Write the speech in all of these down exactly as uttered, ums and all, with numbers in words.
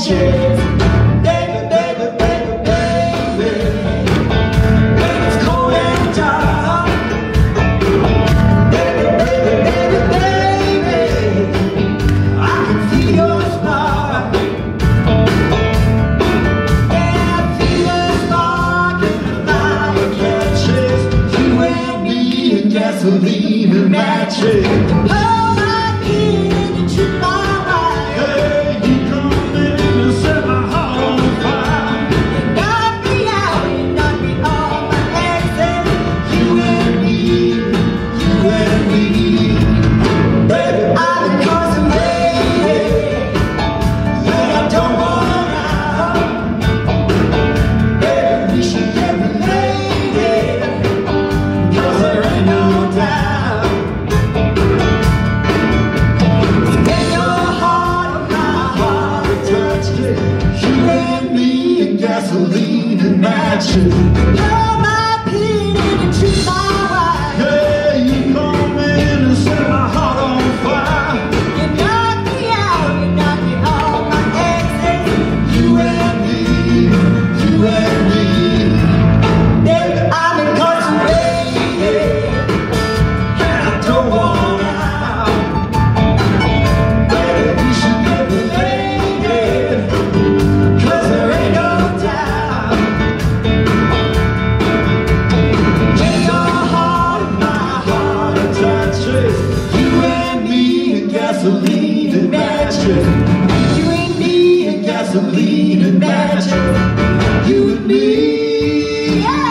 matches. Baby, baby, baby, baby, when it's cold and dark. Baby, baby, baby, baby, I can feel your spark. Yeah, I feel your spark in the fire catches. You and me and gasoline and matches. Gasoline and matches. You're my pin and you treat my wife. Yeah, you come in and set my heart on fire. You knock me out, you knock me off my exit. You and me, you and me. Baby, I'm incarcerated and I don't want out. Baby, we should get related, 'cause there ain't no gasoline and matches. You and me and gasoline and matches. You and me. Yeah.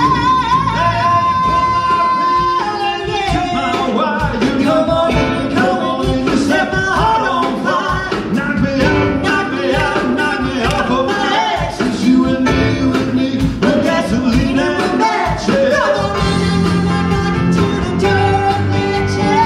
Come on, come on, come on, you set my heart on fire. Knock me out, knock me out, knock me off of my axis. You and me, you and me, with gasoline and matches. Come on, to the dirt matches.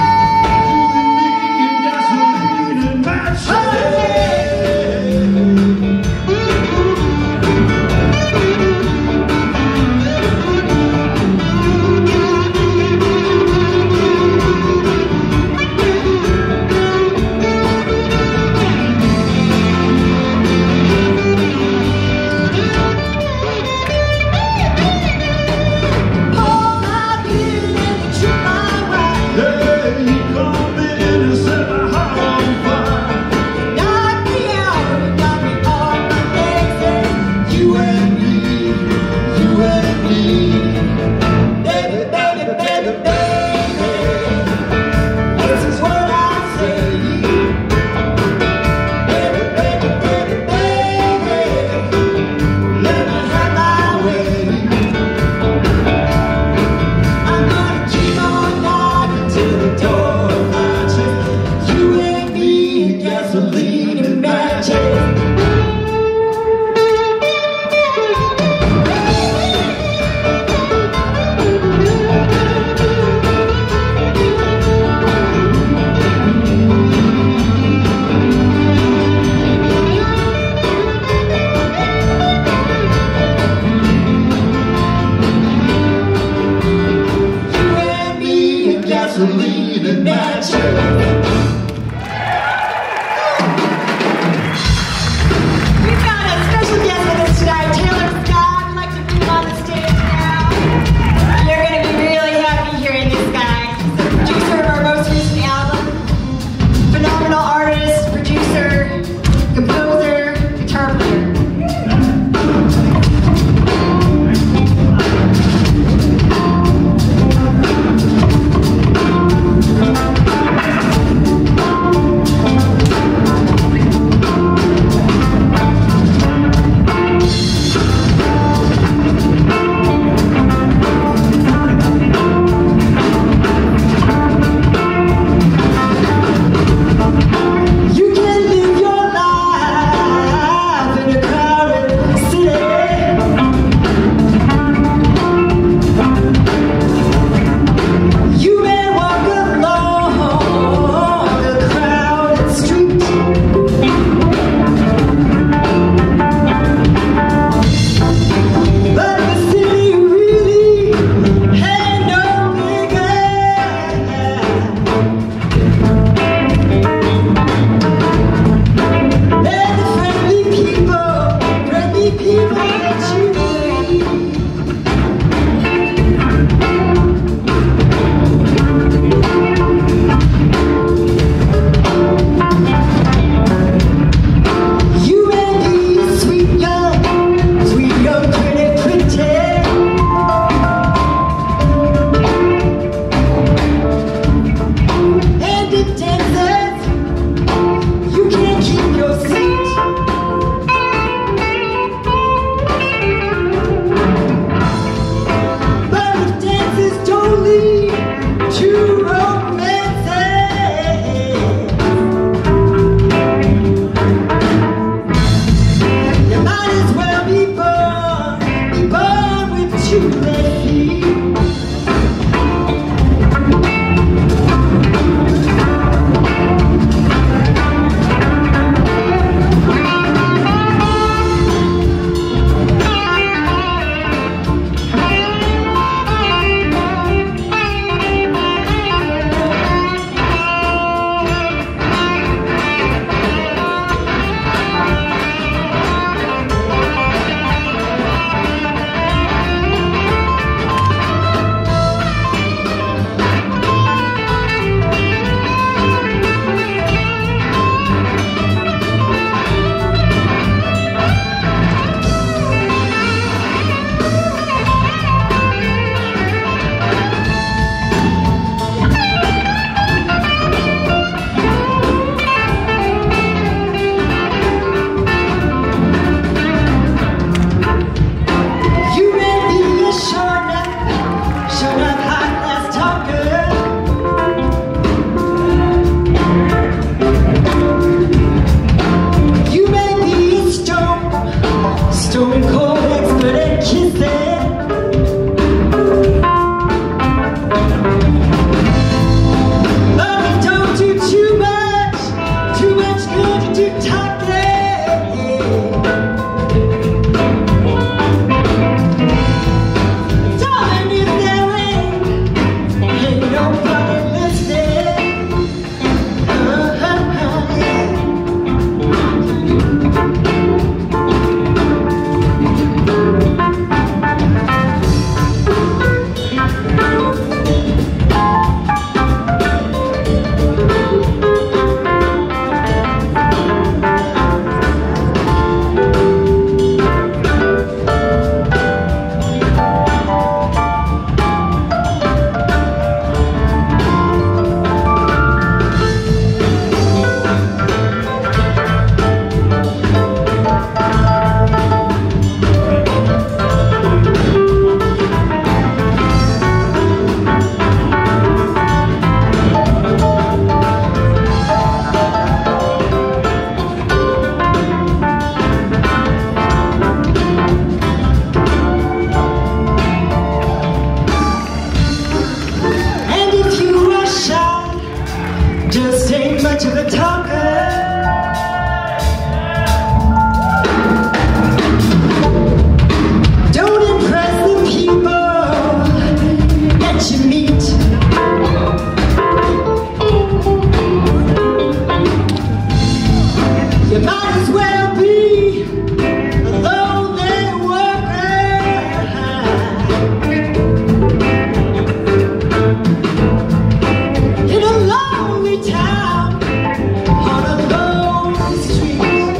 a talker. Don't impress the people that you meet. You might as well be a lonely worker in a lonely town on a lonely street.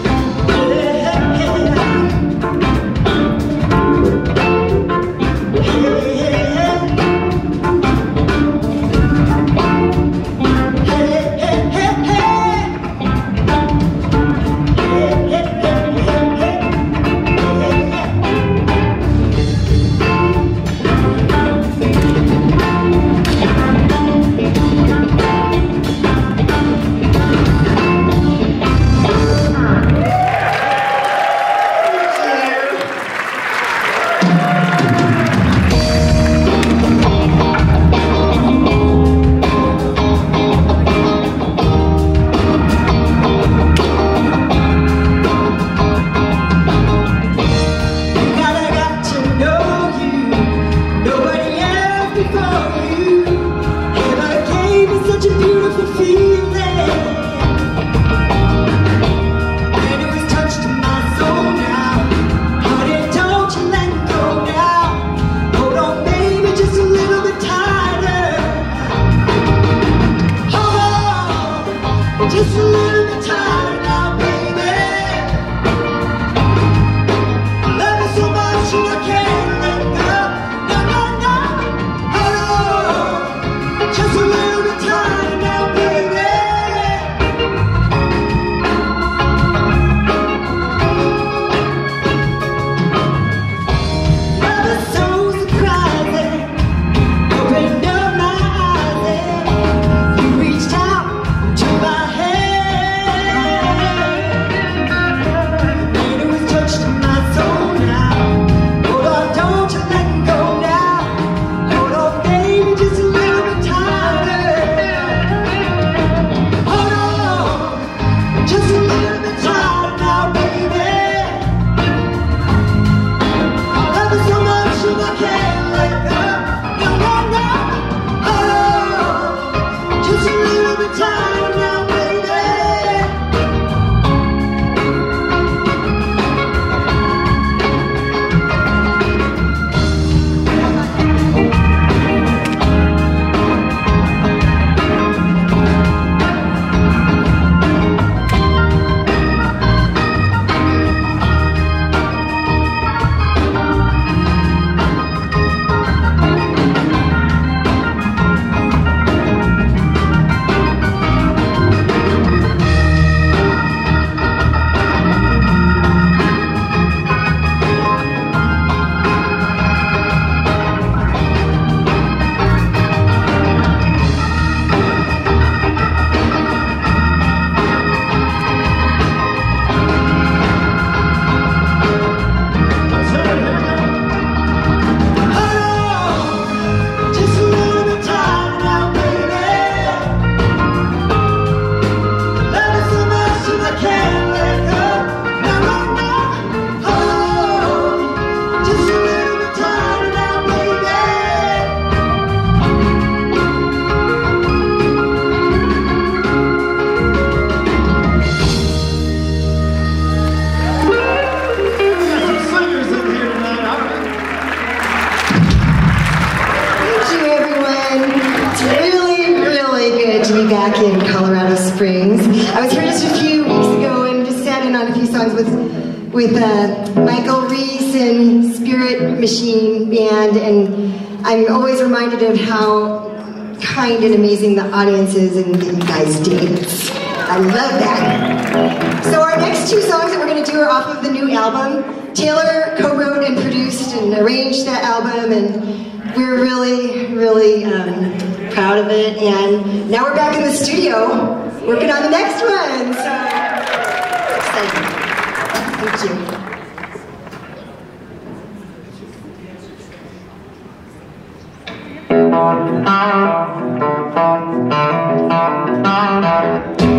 With uh, Michael Reese and Spirit Machine Band, and I'm always reminded of how kind and amazing the audience is, and you guys dance. I love that. So our next two songs that we're going to do are off of the new album. Taylor co-wrote and produced and arranged that album, and we're really, really um, proud of it. And now we're back in the studio working on the next one. So excited. Thank you. Thank you.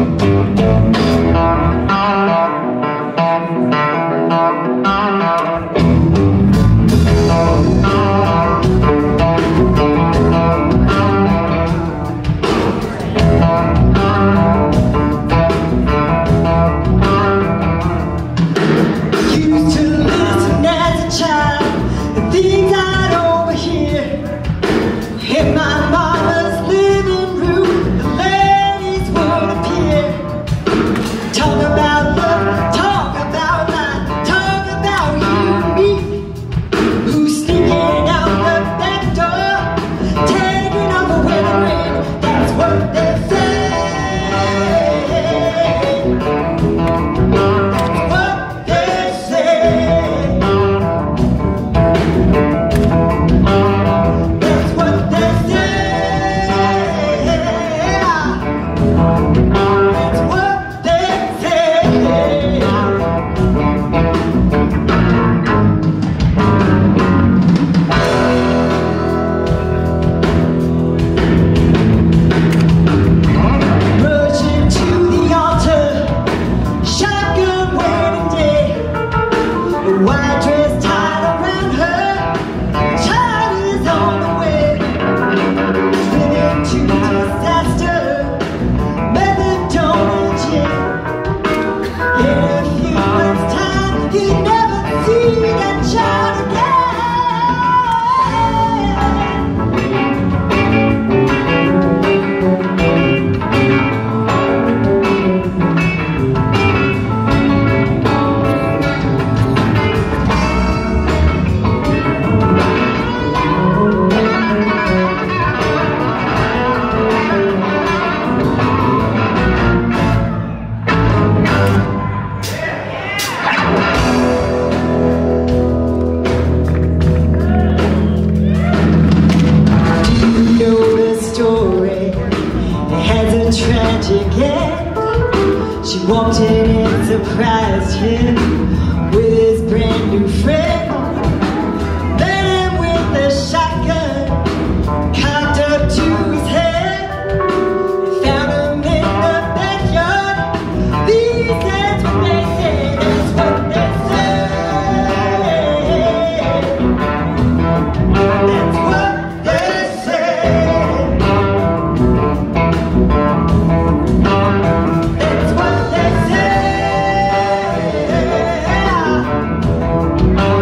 again. She walked in and surprised him with his brand new friend. Met him with a shotgun cocked up to his head. Found him in the backyard. These that's what they say, that's what they say. That's what they say. That's what they say.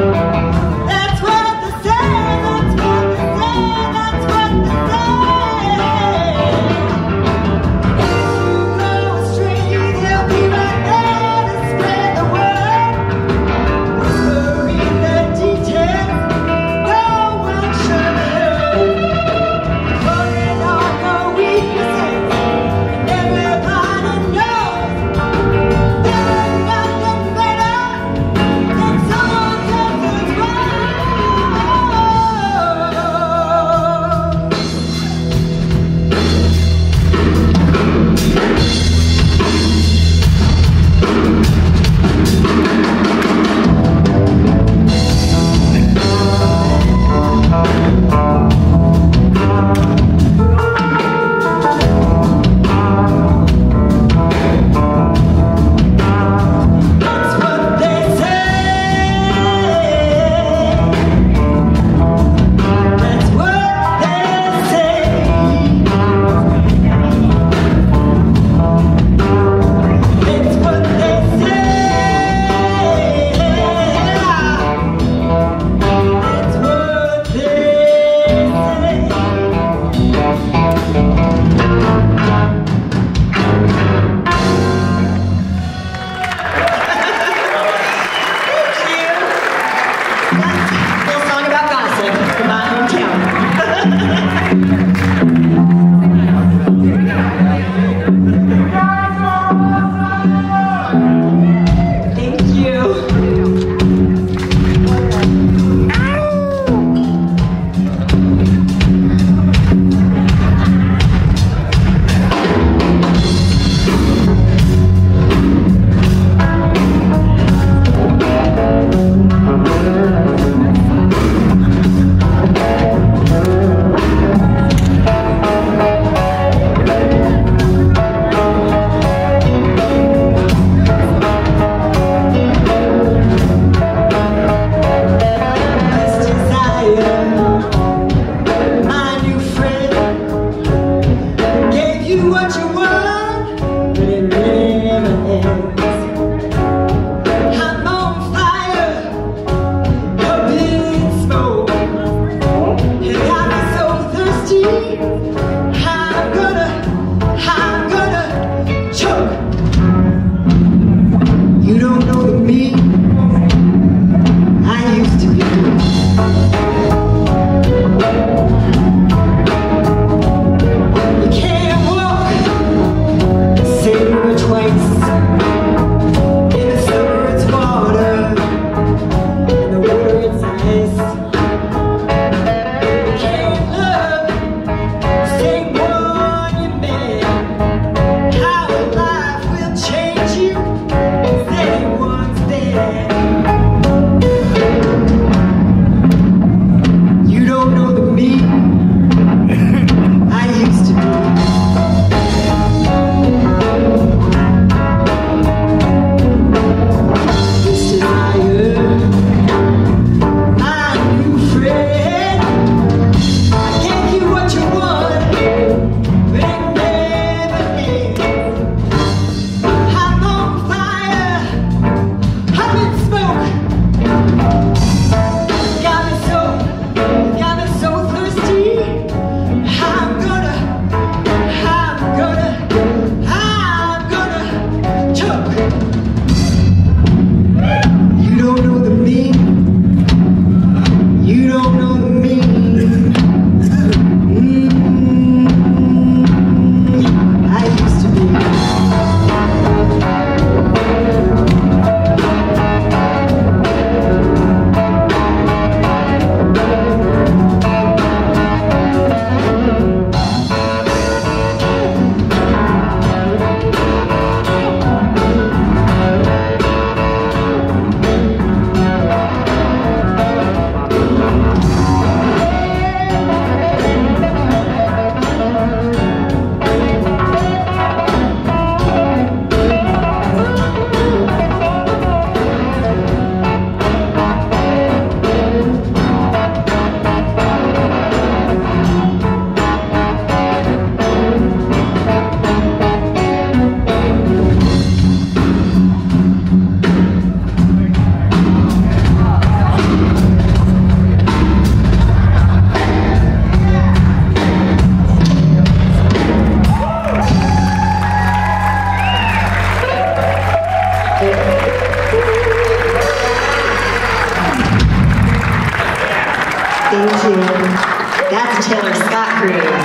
Thank you. That's a Taylor Scott creative.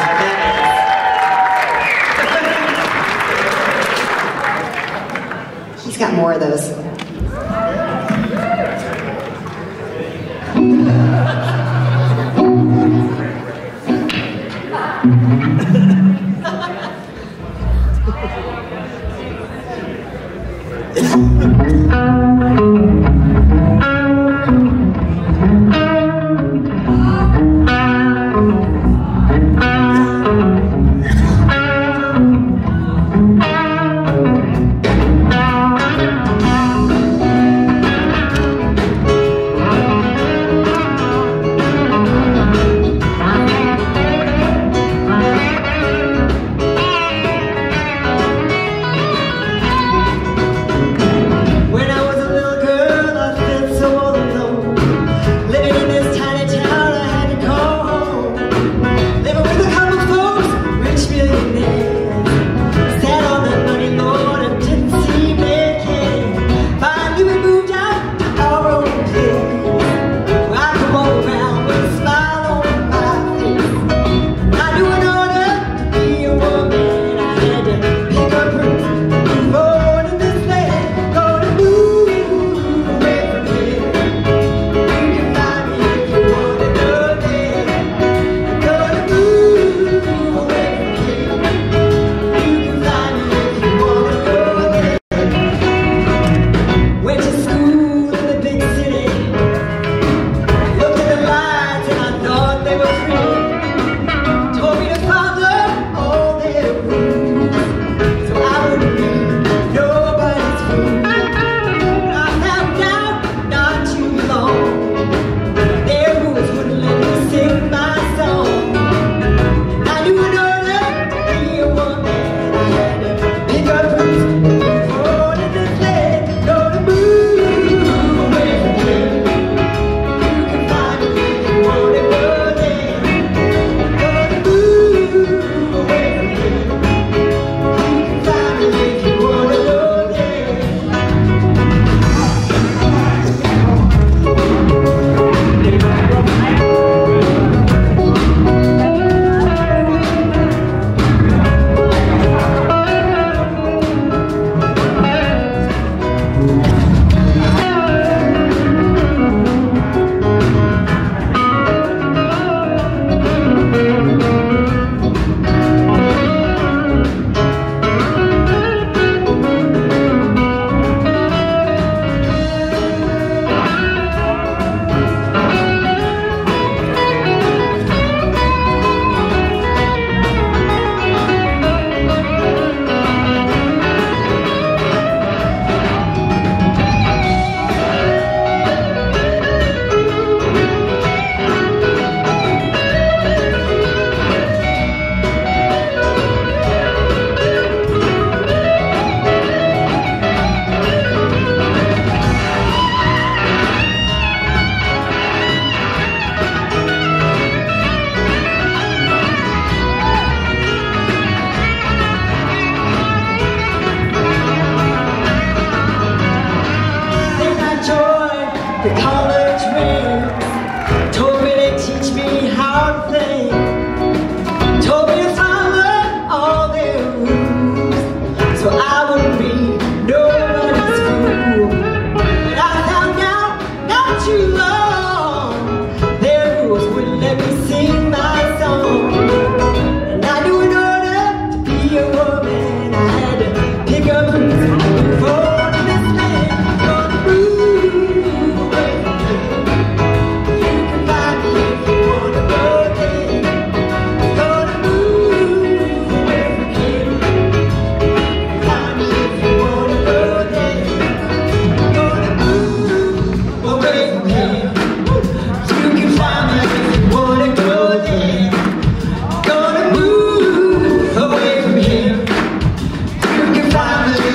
He's got more of those. Gonna move away from here. You can find me.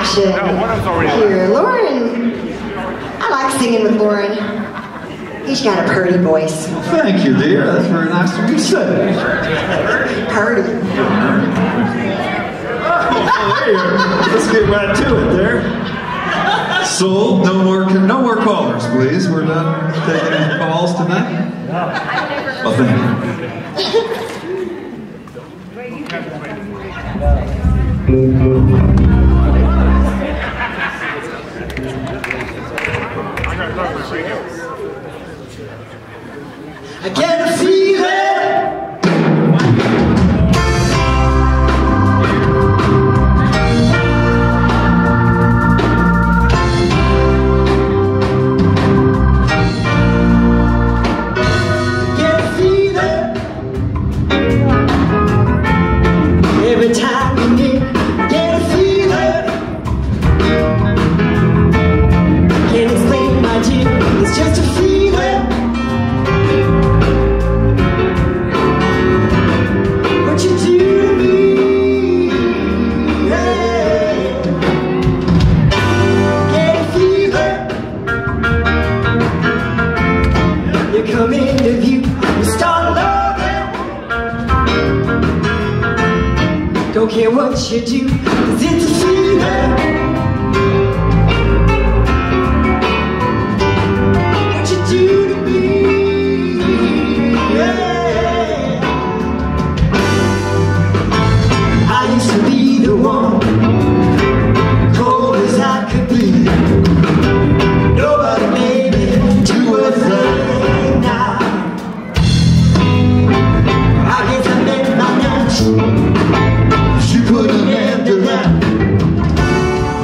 action here. Lauren, I like singing with Lauren. He's got a purty voice. Thank you, dear. That's very nice of you to say. Purty. Oh, there you are. Let's get right to it there. Soul, no more, no more callers, please. We're done taking any calls tonight. Well, thank you. I get a feeling. Every time you need, get a feeling. Can't explain, my dear, it's just a feeling. What you do to me, hey. Get a feeling. You come into view, you start loving. Don't care what you do, 'cause it's a feeling. What you do to me, yeah. I used to be the one, cold as I could be. Nobody made me do a thing now. I guess I met my match. She put an end to that.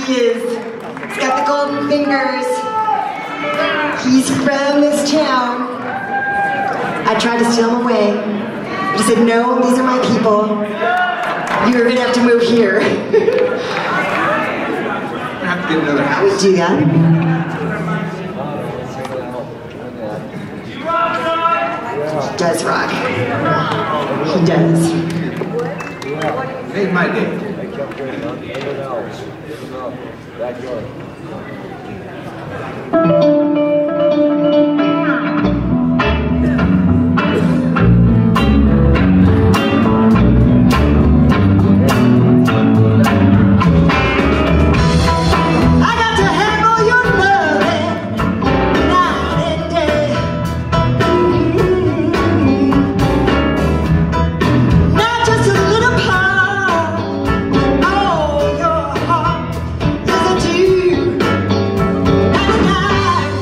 he is. He's got the golden fingers. He's from this town. I tried to steal him away. But he said, no, these are my people. You're gonna have to move here. I have to get another I would do that. He does rock. He does. Made my day. Yes, I do.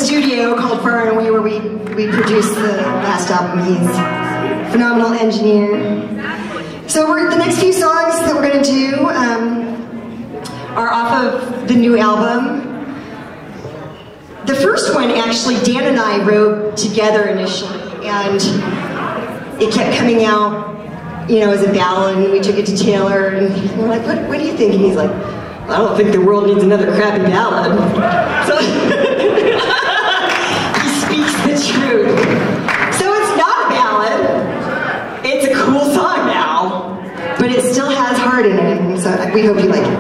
studio called Far and Away where we, we produced the last album. He's a phenomenal engineer. So we're, the next few songs that we're going to do um, are off of the new album. The first one, actually, Dan and I wrote together initially, and it kept coming out, you know, as a ballad, and we took it to Taylor, and we're like, what, what do you think? And he's like, I don't think the world needs another crappy ballad. So he speaks the truth. So it's not a ballad. It's a cool song now, but it still has heart in it, and so we hope you like it.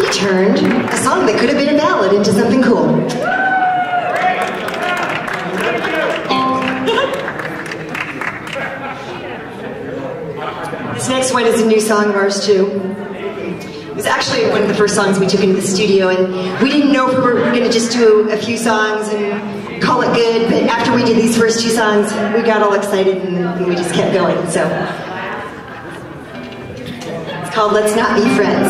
we turned a song that could have been a ballad into something cool. This next one is a new song of ours too. It was actually one of the first songs we took into the studio, and we didn't know if we were going to just do a few songs and call it good, but after we did these first two songs, we got all excited and, and we just kept going, so. It's called Let's Not Be Friends.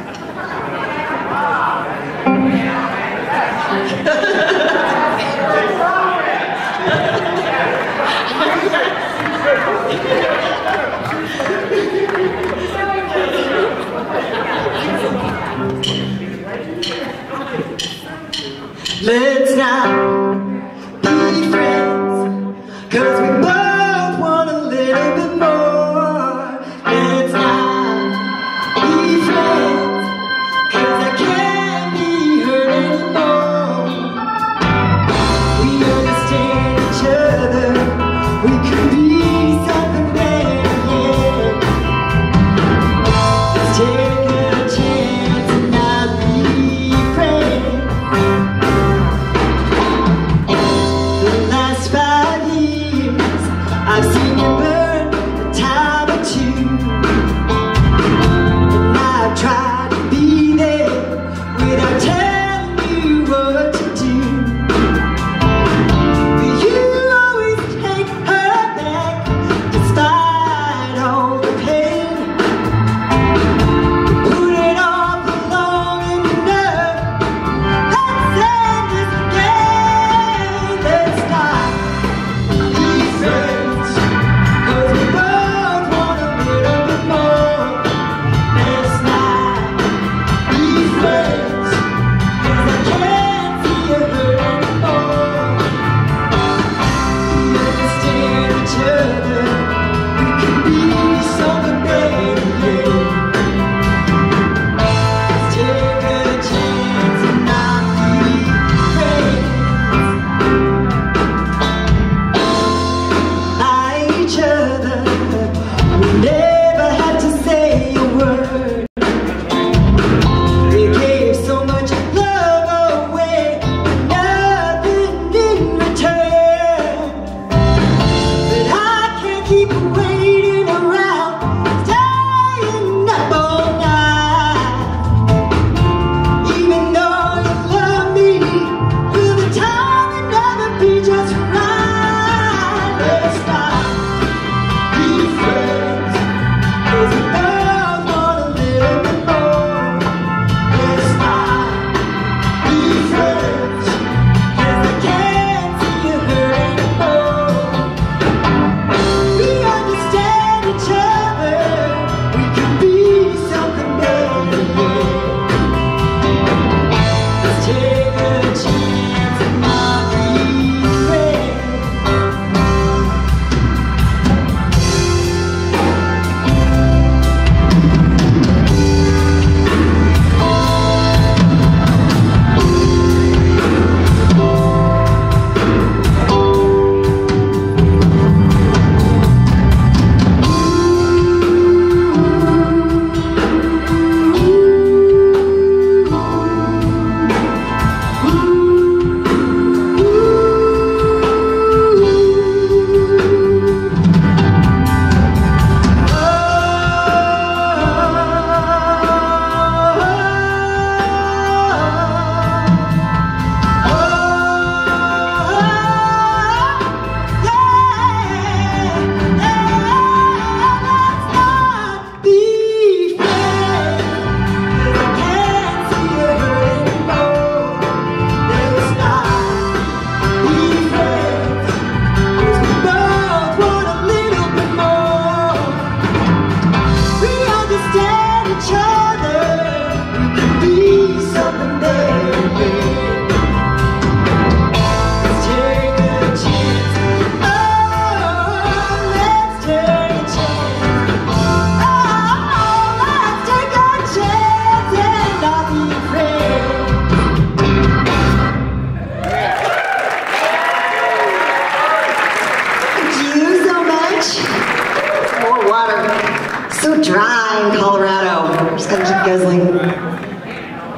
Let's not be friends, 'cause we both want a little bit more. Let's not be friends, 'cause I can't be hurt anymore. We understand each other, we could be something better. Let's take a chance and not be friends. I've seen you burn a time or two, and I've tried to be there without telling you what to do. But you always take her back, despite all the pain. You put it off for long enough. Let's end this game. Let's not be friends. So dry in Colorado. I'm just gonna keep guzzling.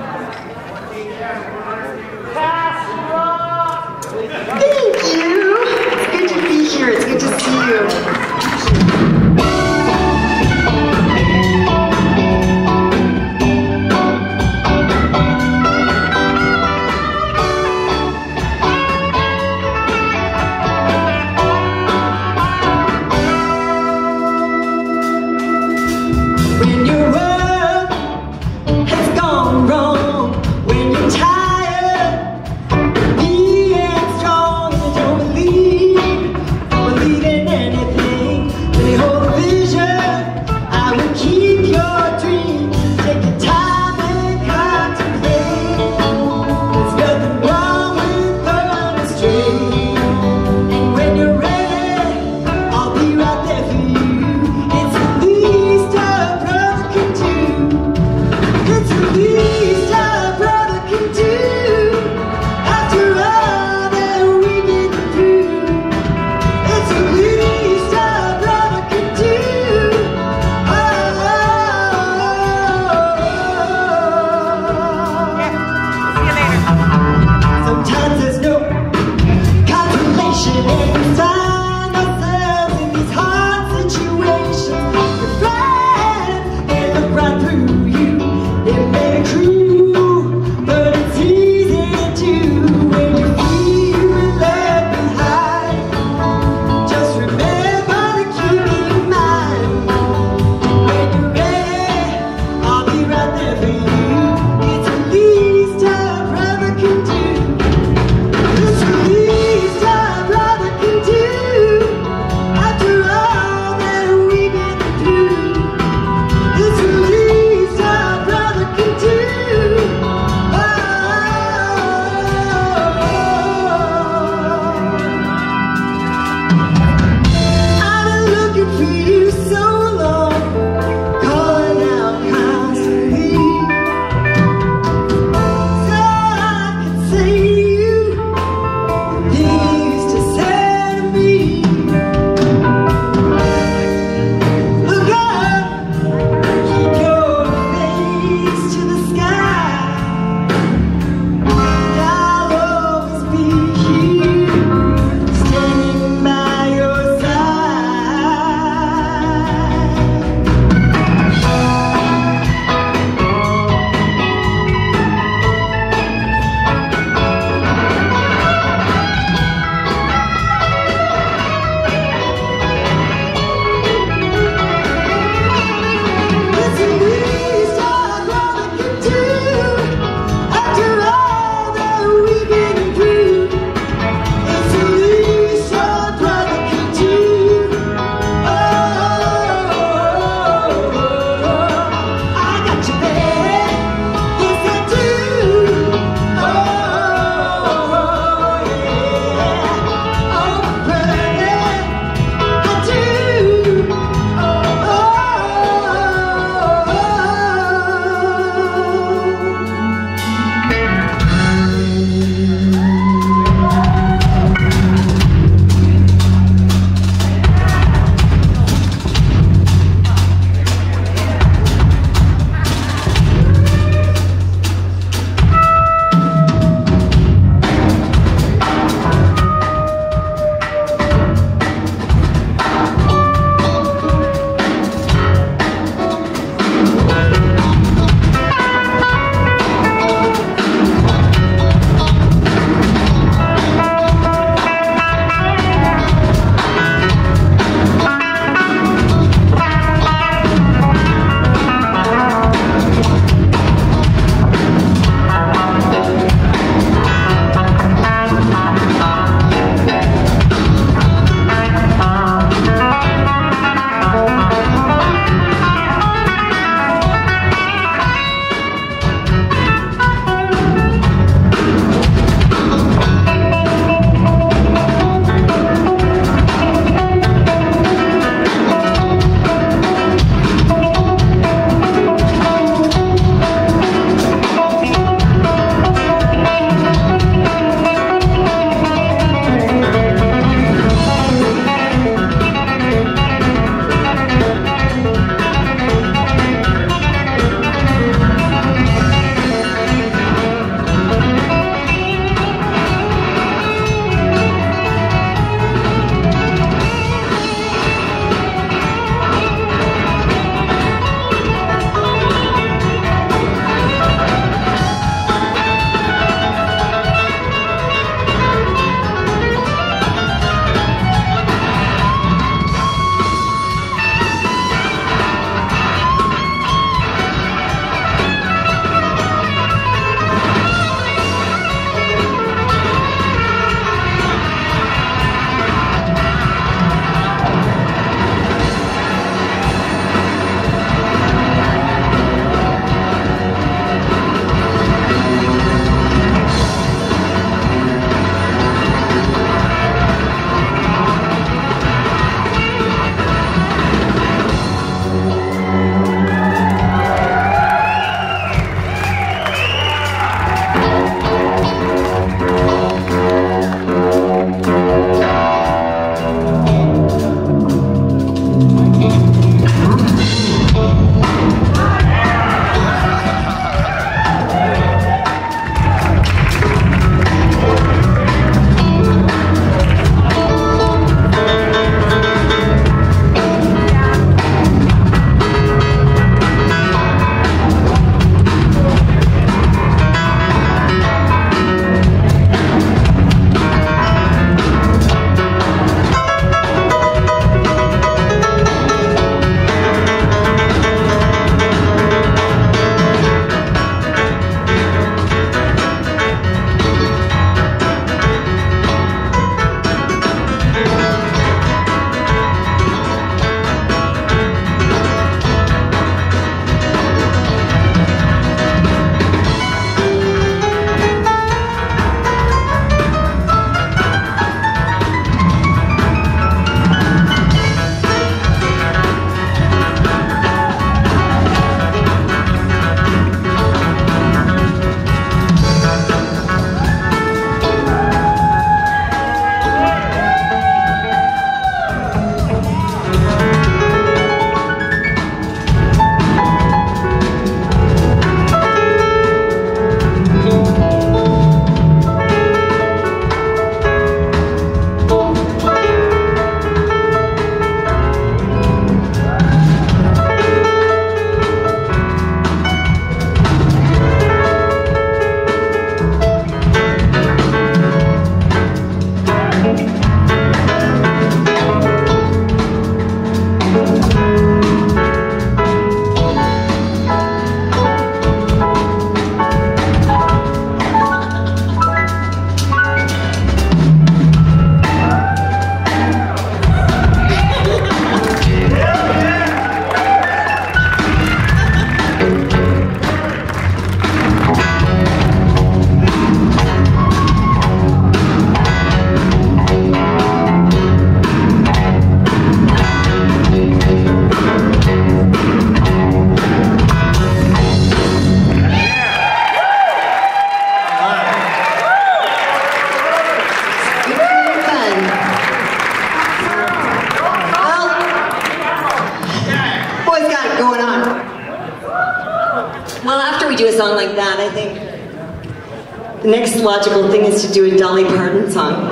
do a song like that, I think the next logical thing is to do a Dolly Parton song.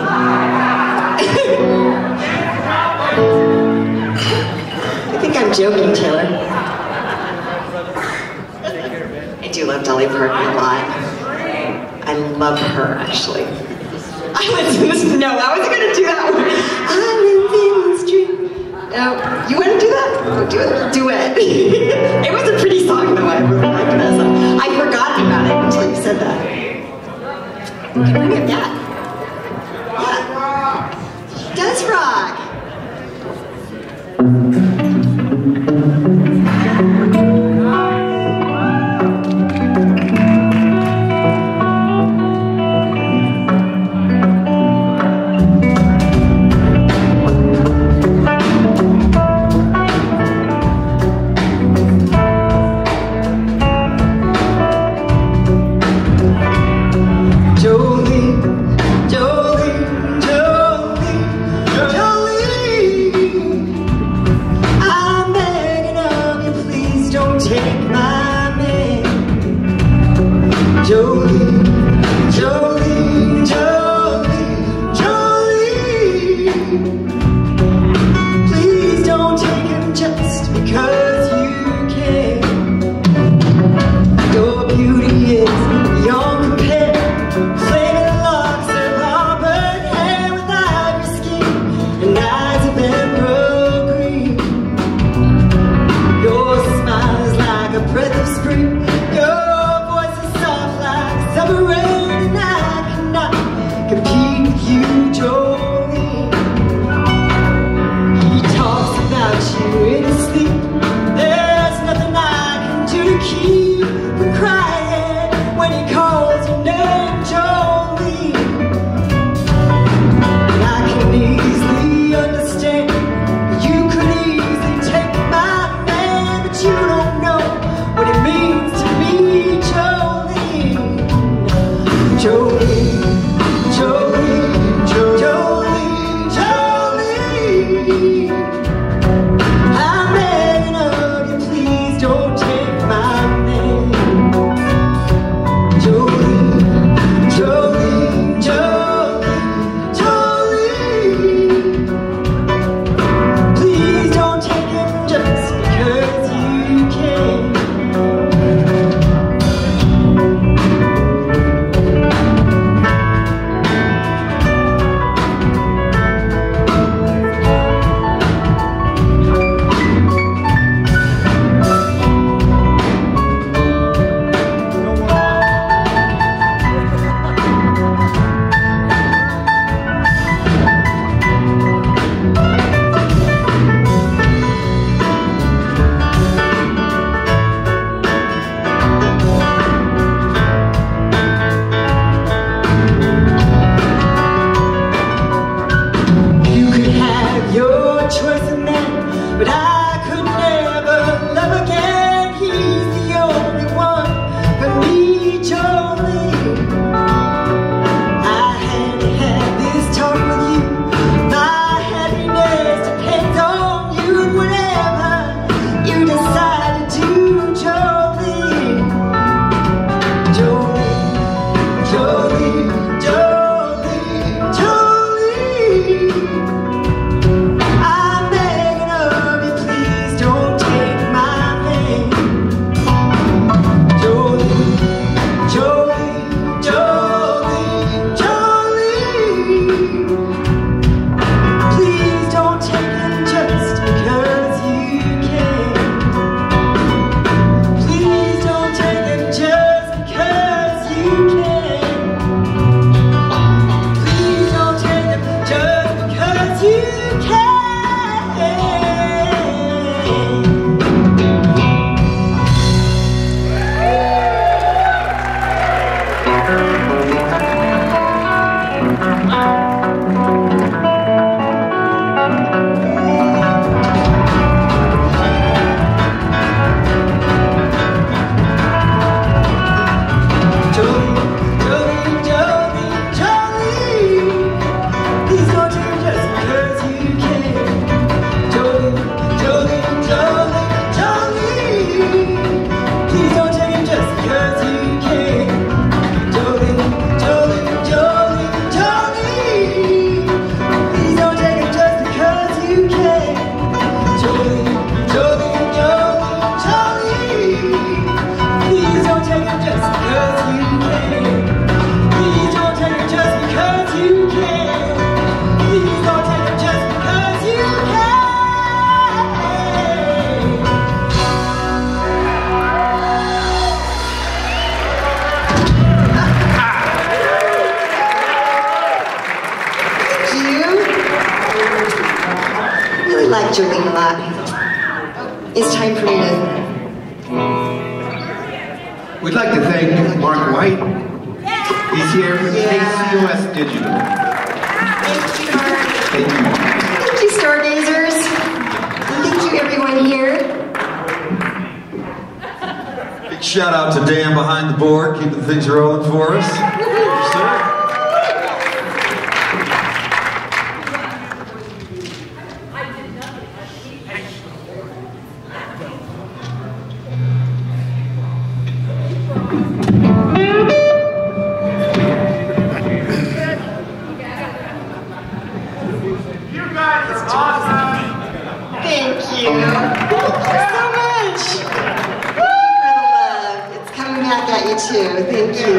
I think I'm joking, Taylor. I do love Dolly Parton a lot. I love her, actually. I was no, I wasn't gonna do that one. I'm in the street. No, you want to do that? Oh, do it. Do it. It was a pretty song, though. I really liked that song. I forgot about it until you said that. You can bring it back. Yeah. She does rock. Breath of spring, your voice is soft like summer rain, and I time for me to... We'd like to thank Mark White. He's here for Yeah. K C O S Digital. Thank you, Mark. Thank you. Thank you, Stargazers. And thank you, everyone here. Big shout out to Dan behind the board, keeping things rolling for us. Yes, sir. Thank you. Thank you so much. Thank you for the love. It's coming back at you too. Thank you.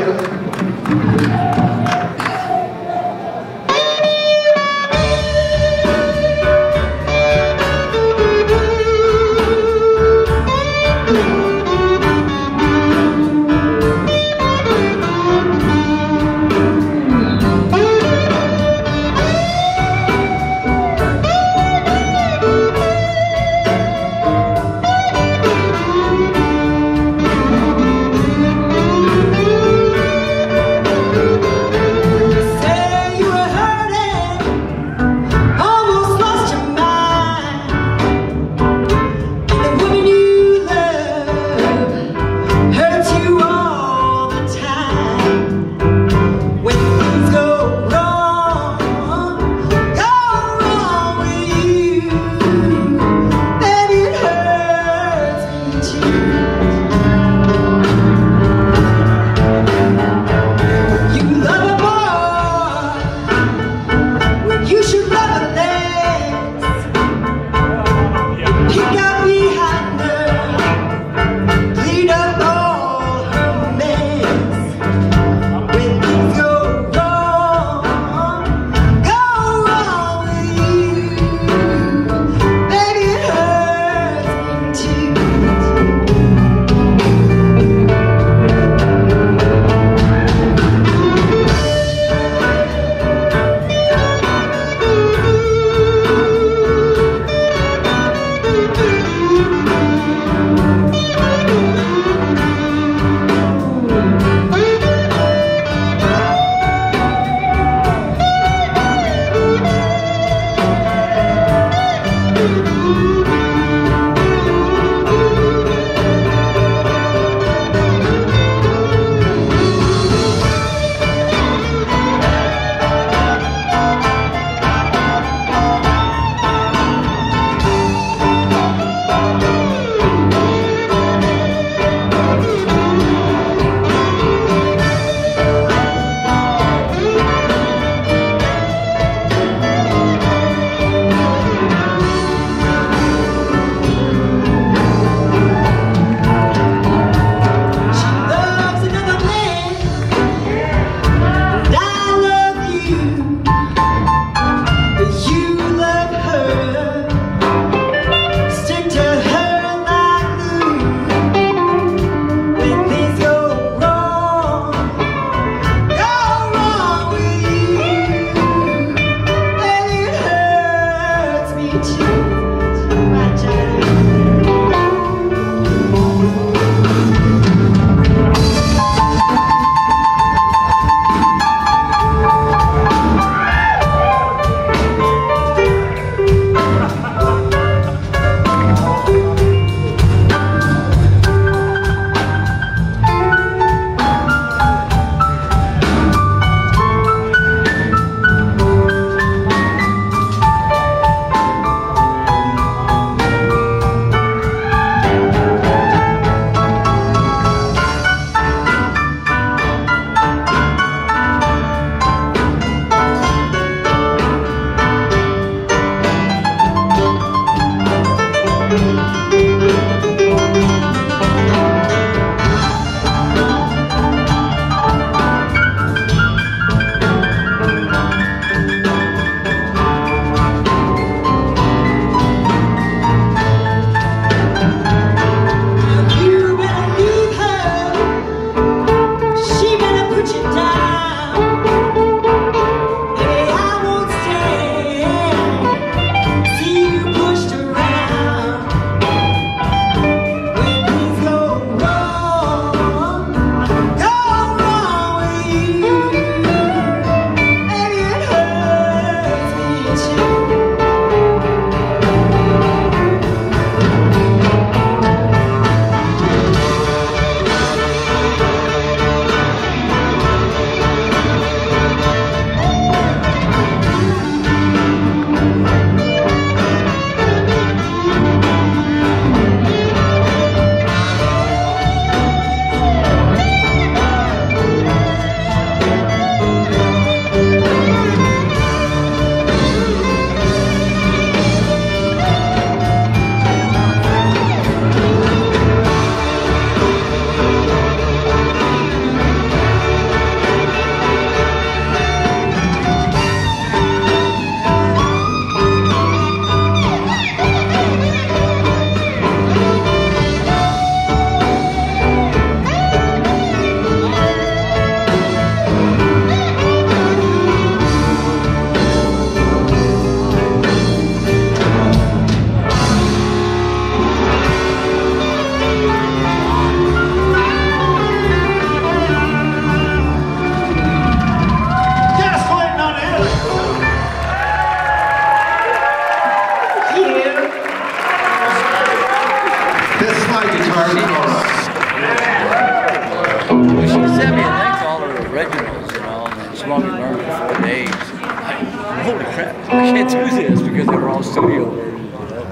crap, I can't do this because they were all studio versions.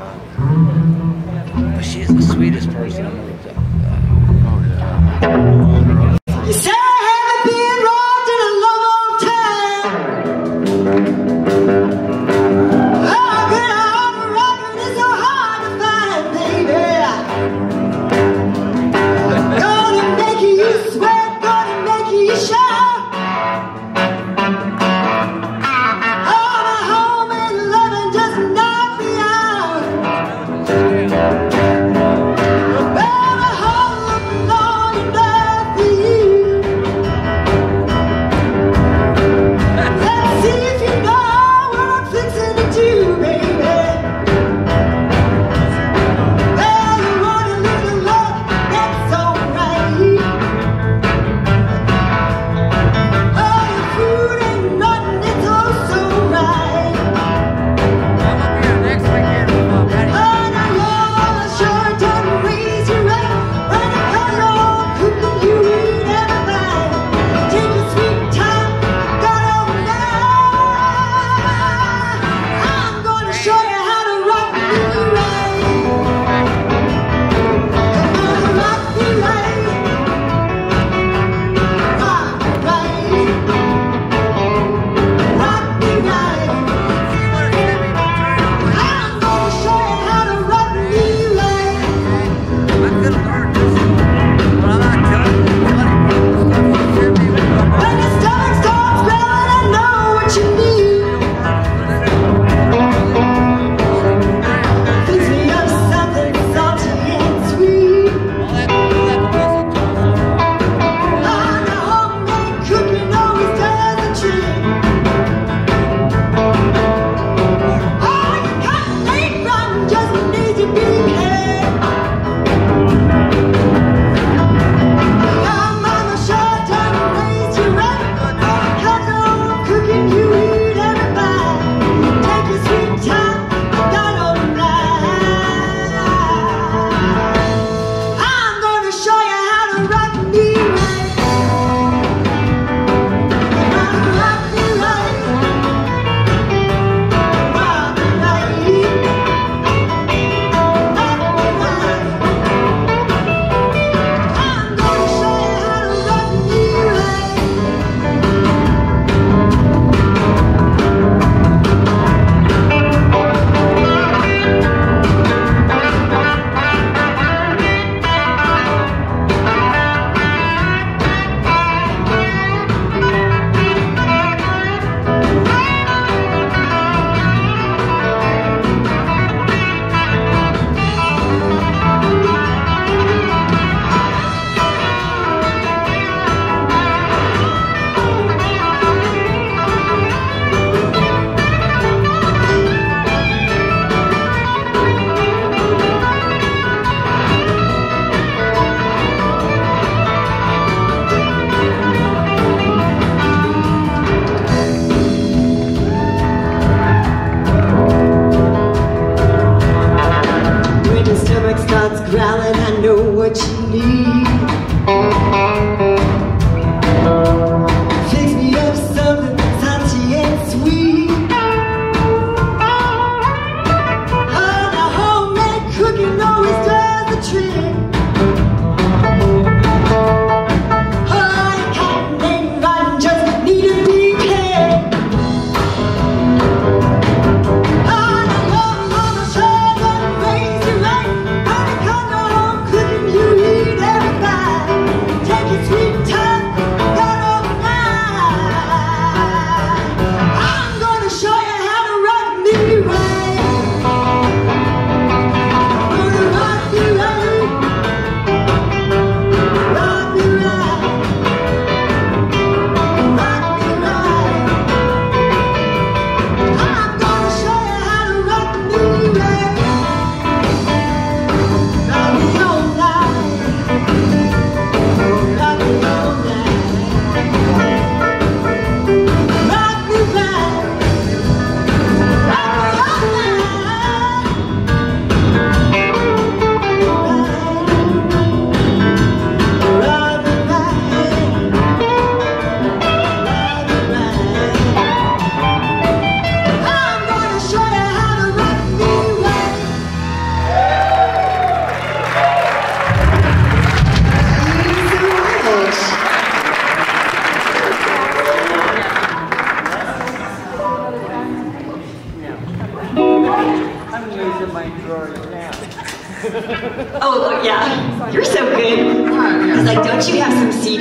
But she is the sweetest person I've ever done. You say I haven't been rocked in a long time. Oh, good old record is so hard to find, baby. Gonna make you sweat, gonna make you shout. Oh, my home and loving just knocked me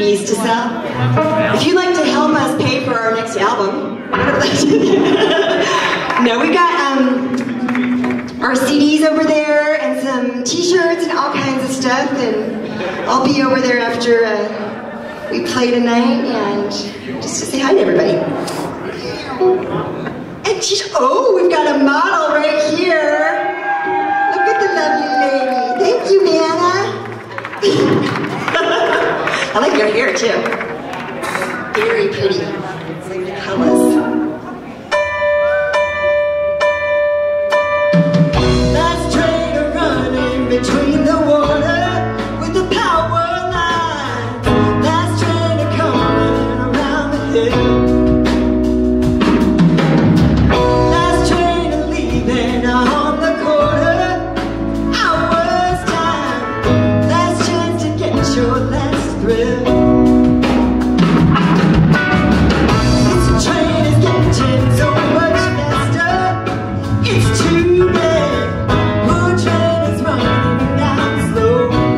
Ds to sell. If you'd like to help us pay for our next album, no, we got um, our C Ds over there and some T-shirts and all kinds of stuff, and I'll be over there after uh, we play tonight, and just to say hi to everybody. And she's, oh, we've got a model right here. Look at the lovely lady. Thank you, Nana. I like your hair too. Very pretty. It's like the colors. Last train running between the water with the power line. Last train coming around the hill. Last train leaving on the corner. Hours time. Last chance to get your last thrill. This train is getting so much faster. It's too late. Poor train is running down slow.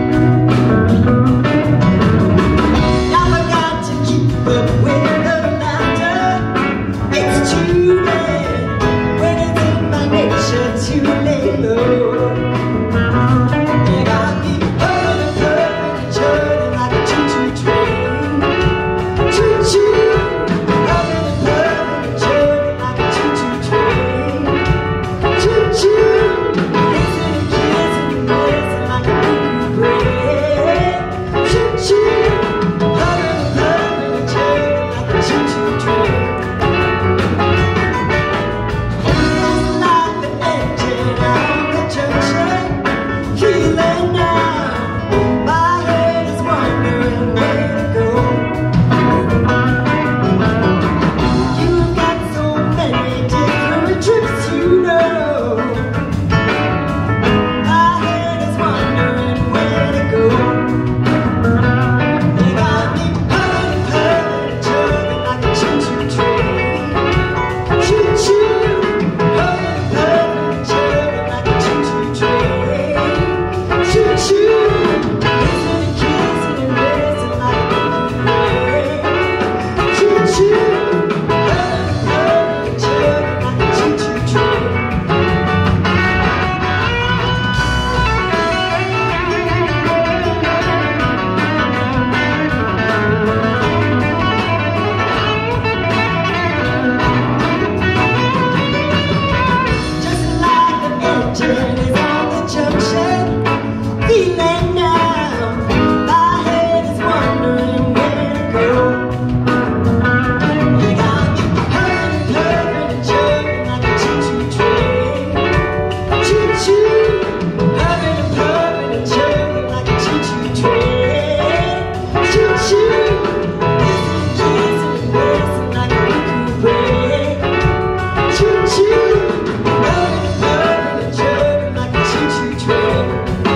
Now I got to keep up with the laughter. It's too late when it's in my nature to lay low. They got me hurting, hurting, churning like a choo-choo train. Choo-choo, hurting, hurting, churning like a choo-choo train. Choo-choo, kissing and kissing and kissing like a cuckoo brain. Choo-choo, hurting, hurting, churning like a choo-choo train. It's like the engine on the junction. Feeling now, my head is wondering where to go. You've got so many different trips, you know. My head is wondering where to go. They got me hurting, hurting, chugging like a choo-choo train. Choo-choo, hurting, hurting, chugging like a choo-choo train. Choo-choo, kissing and kissing and racing like a cuckoo brain. Choo-choo, hurting, hurting, chugging like a choo-choo train. Just like the engine is on the junction, feeling now, my head is wondering where to go. They got me hurting, hurting, and chugging like a choo-choo train. Choo-choo, hurting and puffing and chugging like a choo-choo train. Choo-choo, kissing and kissing and racing like a cuckoo brain. Choo-choo, hurting and puffing and chugging like a choo-choo train.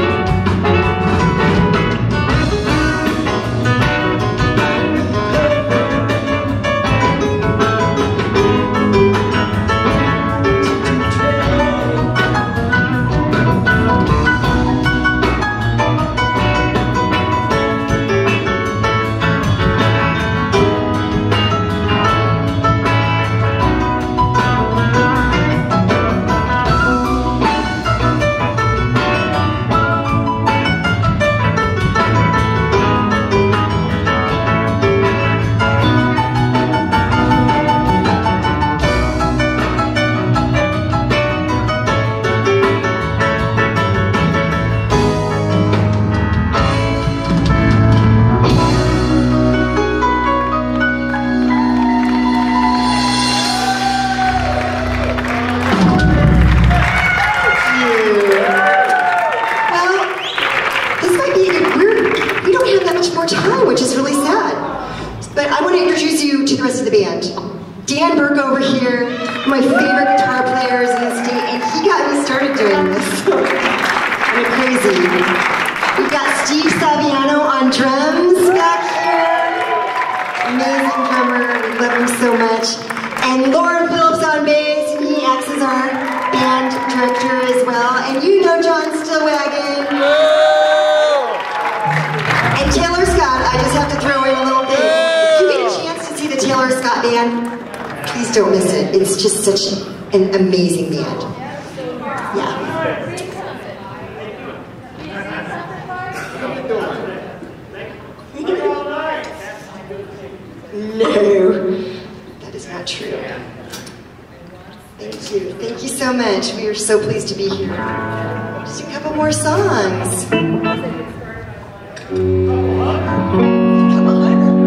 Well, this might be, we're, we don't have that much more time, which is really sad. But I want to introduce you to the rest of the band. Dan Burke over here, one of my favorite guitar players in the state, and he got me started doing this. Kind of crazy. We've got Steve Saviano on drums back here. Amazing drummer, we love him so much. And Lauren Phillips on bass, and he acts as our band director as well. And you know John Stillwagon. And Taylor Scott, I just have to throw in a band, please don't miss it. It's just such an amazing band. Yeah. No, that is not true. Thank you. Thank you so much. We are so pleased to be here. Just a couple more songs. Come on.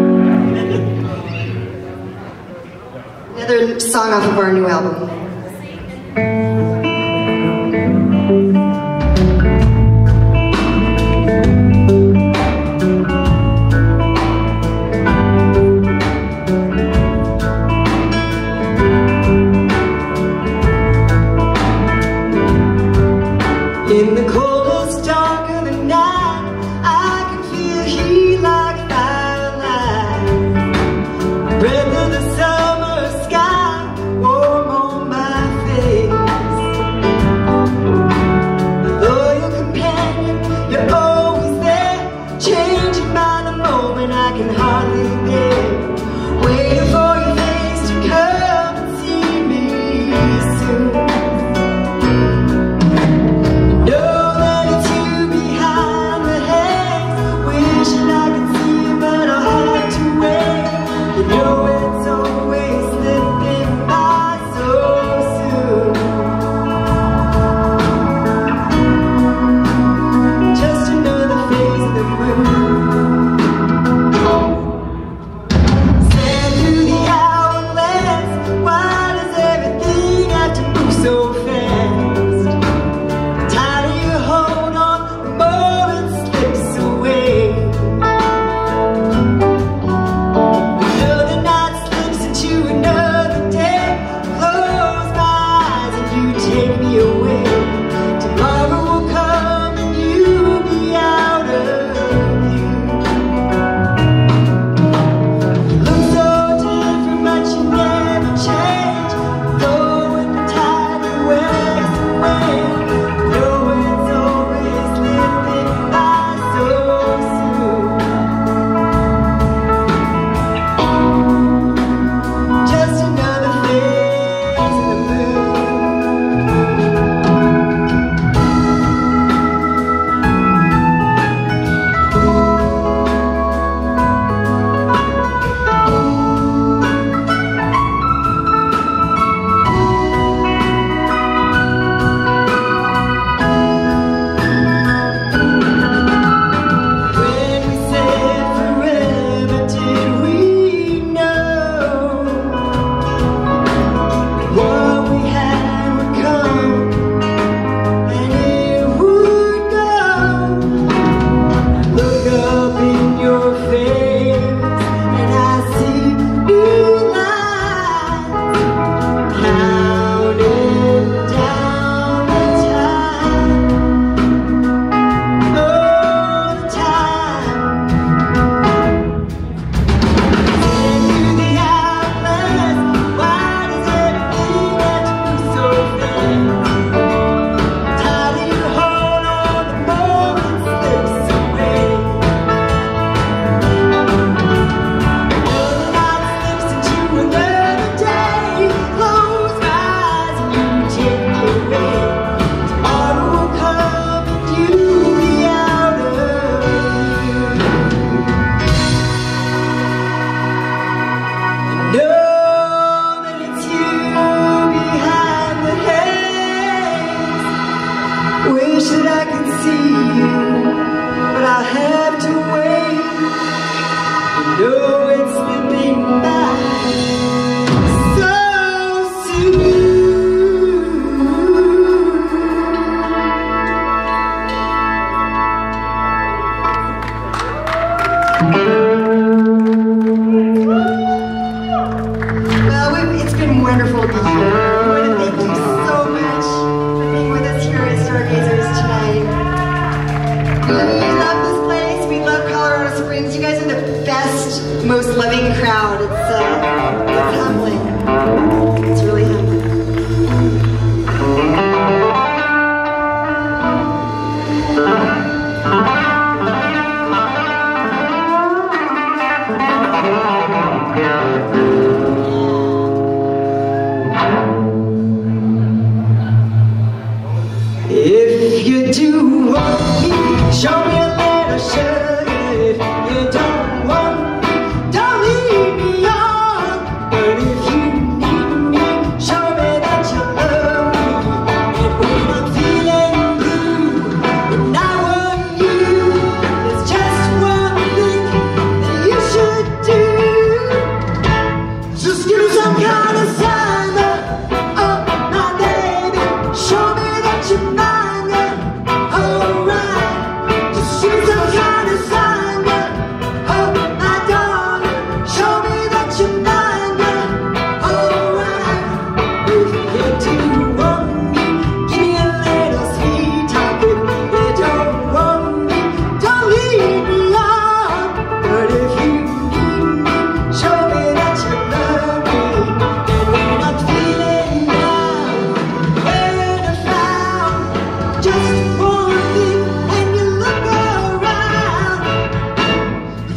Another song off of our new album. In the coldest dark of the night, I can feel heat like firelight. Breath of the summer sky, warm on my face. A loyal companion, you're always there, changing by the moment I can hardly bear. Waiting for your face to come and see me soon. Wonderful to be here. I want to thank you so much for being with us here at Stargazers tonight. We love this place. We love Colorado Springs. You guys are the best, most loving crowd. It's, uh, it's humbling. It's really humbling. Yeah.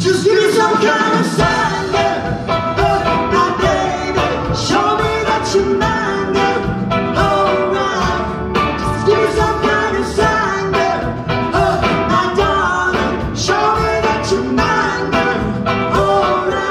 Just give me some kind of sign, girl. Oh, my baby, show me that you're mine, girl. Alright. Just give me some kind of sign, girl. Oh, my darling, show me that you're mine, girl. Alright.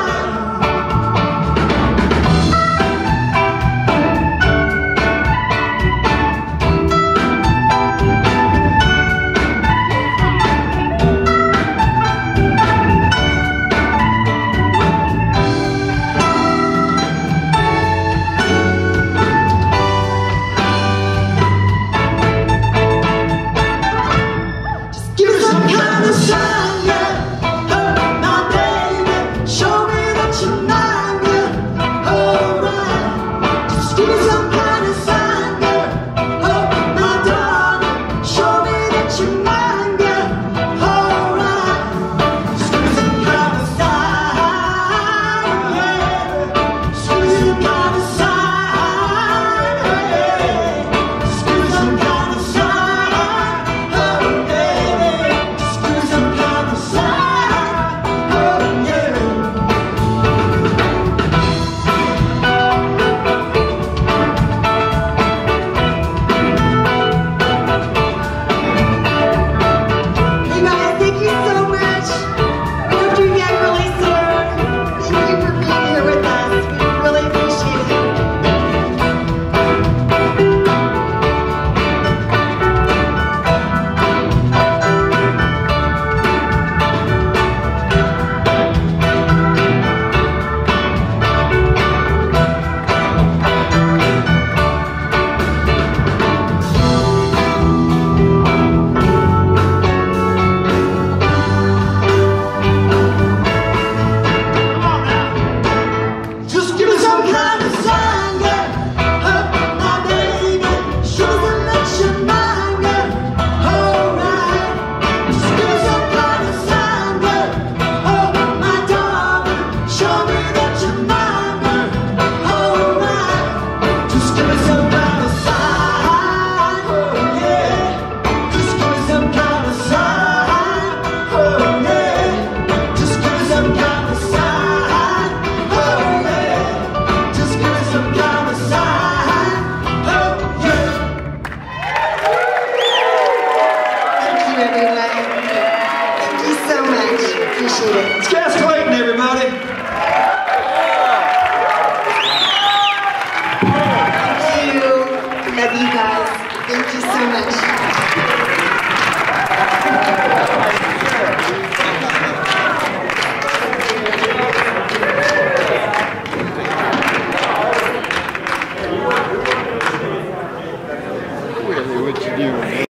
Give me some kind of sign, yeah. Oh, my baby, show me that you're mine, yeah. Alright. Just give me some kind of sign, yeah. Oh, my darling, show me that you're mine, yeah. Alright. Just give me some kind of sign, yeah. Just give me some kind of sign, yeah. Just give me some kind of sign, oh, yeah. Just give me some kind of sign, oh yeah. Hey guys, thank you so much. We hope to be back really soon. Thank you for being here with us. We really appreciate it. Just give me some kind of sign, yeah. Oh, my baby, show me that you're mine, yeah. Alright. Just give me some kind of sign, yeah. Oh, my darling, show me that you're mine, yeah. Alright. Just give me some kind of sign, oh yeah. Just give me some kind of sign, oh yeah. Just give me some kind of sign, oh yeah. Just give me some kind of sign, oh yeah. Thank you, everyone. Thank you so much. Appreciate it. It's Cast